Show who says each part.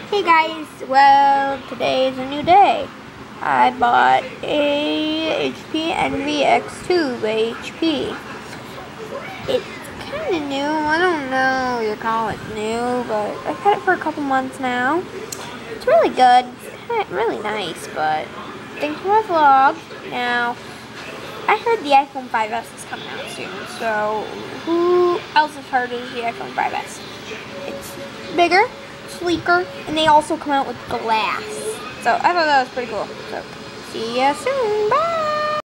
Speaker 1: Hey guys, well today is a new day. I bought a HP Envy X2 by HP. It's kind of new, I don't know if you call it new, but I've had it for a couple months now. It's really good, it's really nice, but thanks for my vlog. Now, I heard the iPhone 5S is coming out soon, so who else has heard of the iPhone 5S? It's bigger, sleeker, and they also come out with glass. So I thought that was pretty cool. So see ya soon. Bye!